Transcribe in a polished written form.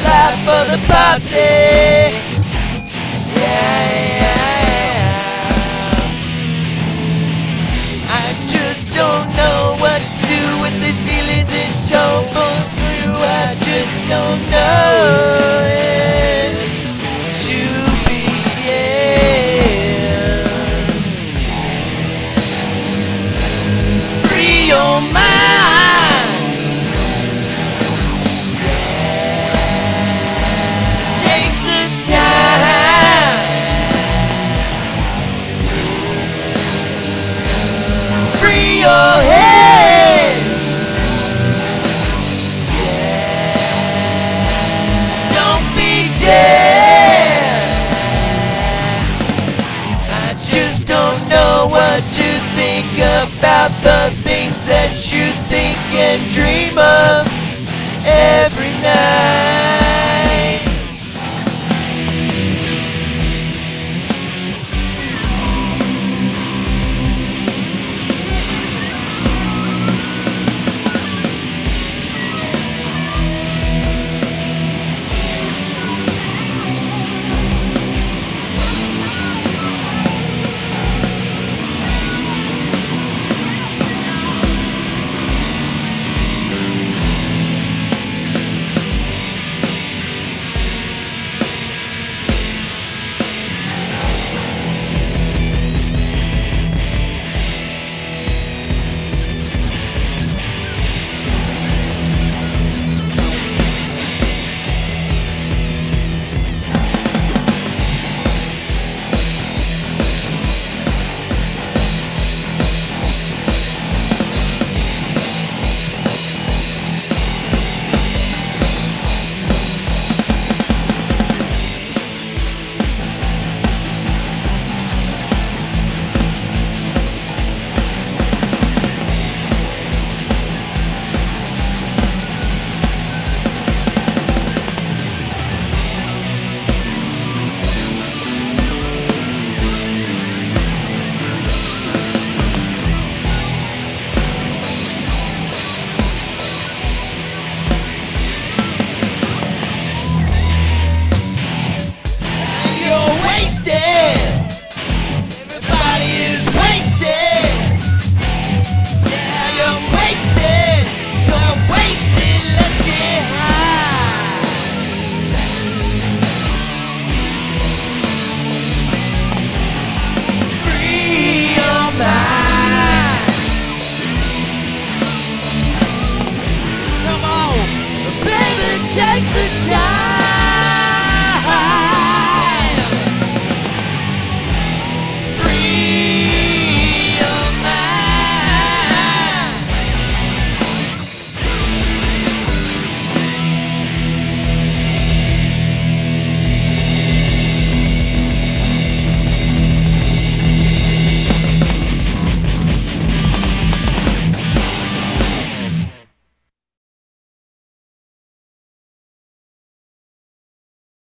life of the party. Yeah. I just don't know what to do with these feelings in tow. Pulls through, I just don't know it to begin. Free your mind. Take the time. Free your head. Don't be dead. I just don't know what to think about the things that you think and dream of every night. Everybody is wasted. Yeah, you're wasted. You're wasted. Let's get high. Free your mind. Come on, baby, take the